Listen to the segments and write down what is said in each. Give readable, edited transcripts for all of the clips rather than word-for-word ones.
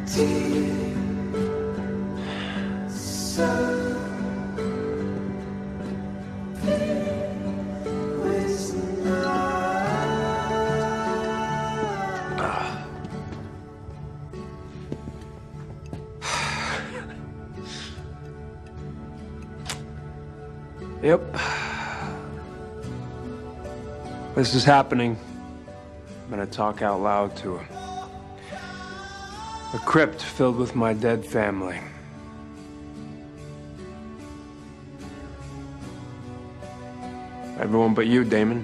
Yep. This is happening. I'm gonna talk out loud to him. A crypt filled with my dead family. Everyone but you, Damon.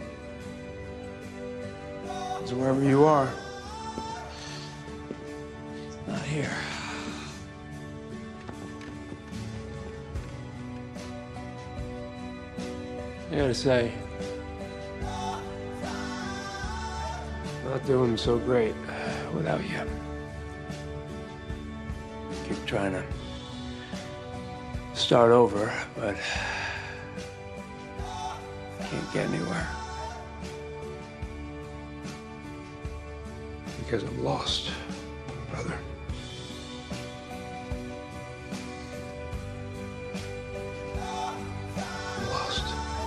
So wherever you are, it's not here. I gotta say, not doing so great without you. Keep trying to start over, but can't get anywhere. Because I'm lost, brother. I'm lost.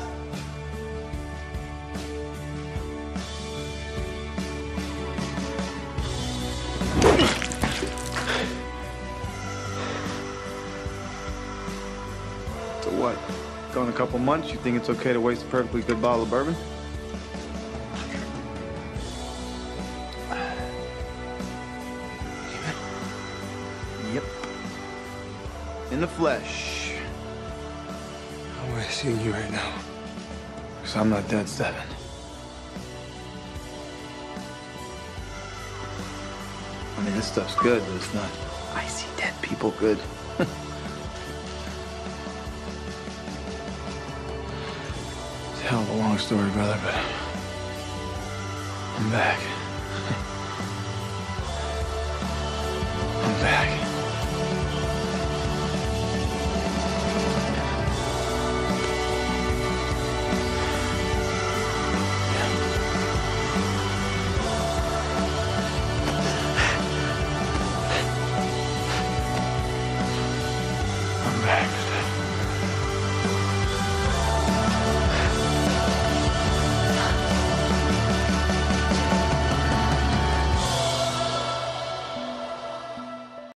So what? Gone a couple months, you think it's okay to waste a perfectly good bottle of bourbon? Yep. In the flesh. How am I seeing you right now? Because I'm not dead, Stephen. I mean, this stuff's good, but it's not. I see dead people good. It's a hell of a long story, brother, but I'm back. I'm back.